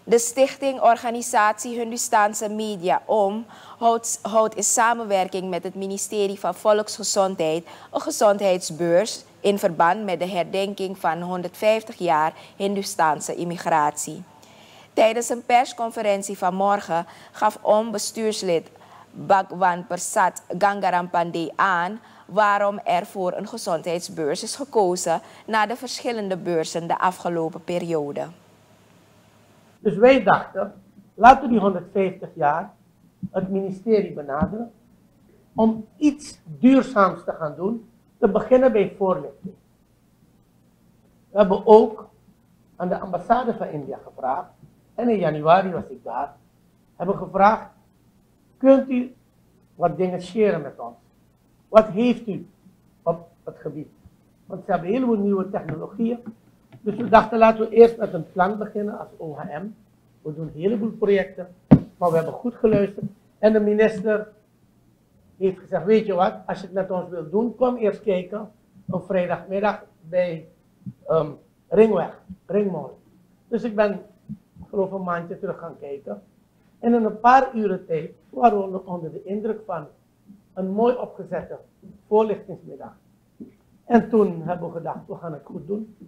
De stichting Organisatie Hindustaanse Media houdt in samenwerking met het ministerie van Volksgezondheid een gezondheidsbeurs in verband met de herdenking van 150 jaar Hindustaanse immigratie. Tijdens een persconferentie vanmorgen gaf bestuurslid Bhagwan Prasad Gangaram Pandey aan waarom er voor een gezondheidsbeurs is gekozen na de verschillende beurzen de afgelopen periode. Dus wij dachten, laten we die 150 jaar het ministerie benaderen om iets duurzaams te gaan doen, te beginnen bij voorlichting. We hebben ook aan de ambassade van India gevraagd, en in januari was ik daar, hebben gevraagd, kunt u wat dingen sharen met ons? Wat heeft u op het gebied? Want ze hebben een heleboel nieuwe technologieën. Dus we dachten, laten we eerst met een plan beginnen als OHM. We doen een heleboel projecten, maar we hebben goed geluisterd. En de minister heeft gezegd, weet je wat, als je het met ons wilt doen, kom eerst kijken op vrijdagmiddag bij Ringmolen. Dus ik ben, geloof een maandje terug gaan kijken. En in een paar uren tijd waren we onder de indruk van een mooi opgezette voorlichtingsmiddag. En toen hebben we gedacht, we gaan het goed doen.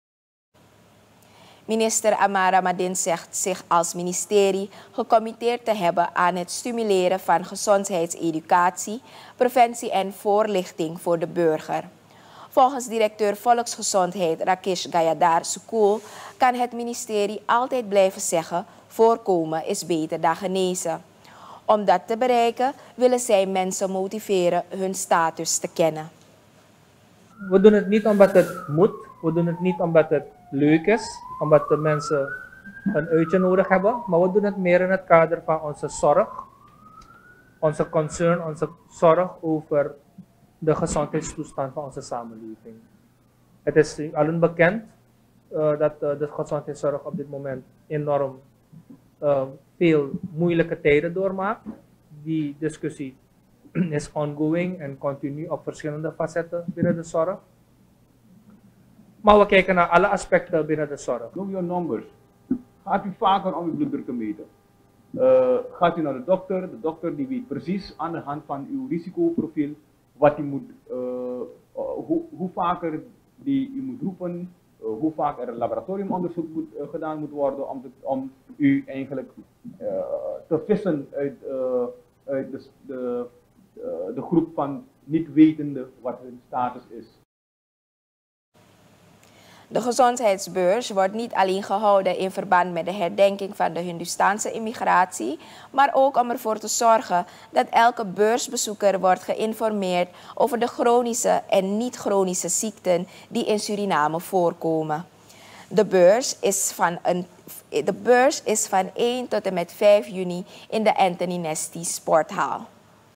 Minister Amara Madin zegt zich als ministerie gecommitteerd te hebben aan het stimuleren van gezondheidseducatie, preventie en voorlichting voor de burger. Volgens directeur Volksgezondheid Rakesh Gayadhar Sukul kan het ministerie altijd blijven zeggen, voorkomen is beter dan genezen. Om dat te bereiken willen zij mensen motiveren hun status te kennen. We doen het niet omdat het moet, we doen het niet omdat het leuk is, omdat de mensen een uitje nodig hebben, maar we doen het meer in het kader van onze zorg, onze concern, onze zorg over de gezondheidstoestand van onze samenleving. Het is allen bekend dat de gezondheidszorg op dit moment enorm veel moeilijke tijden doormaakt. Die discussie is ongoing en continu op verschillende facetten binnen de zorg. Maar we kijken naar alle aspecten binnen de zorg. Noem je numbers. Gaat u vaker om uw bloeddruk te meten? Gaat u naar de dokter die weet precies aan de hand van uw risicoprofiel wat u moet, hoe vaker die u moet roepen, hoe vaak er een laboratoriumonderzoek gedaan moet worden om u eigenlijk te vissen uit de groep van niet wetende wat hun status is. De gezondheidsbeurs wordt niet alleen gehouden in verband met de herdenking van de Hindustaanse immigratie, maar ook om ervoor te zorgen dat elke beursbezoeker wordt geïnformeerd over de chronische en niet-chronische ziekten die in Suriname voorkomen. De beurs is van 1 tot en met 5 juni in de Anthony Nesty Sporthal.